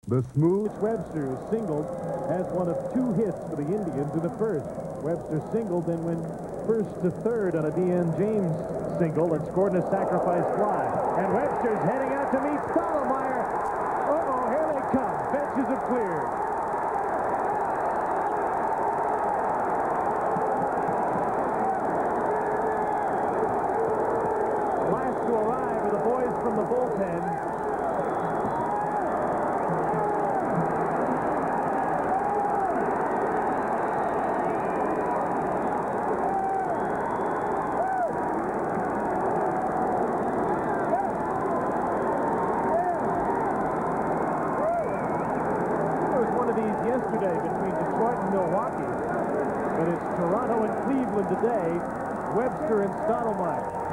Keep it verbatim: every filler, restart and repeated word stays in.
The smooth Mitch Webster, who singled, has one of two hits for the Indians in the first. Webster singled, then went first to third on a D N James single and scored in a sacrifice fly. And Webster's heading out to meet Stottlemyre. Uh-oh, here they come. Benches are cleared. Last to arrive are the boys from the bullpen. Yesterday between Detroit and Milwaukee, but it's Toronto and Cleveland today. Webster and Stottlemyre.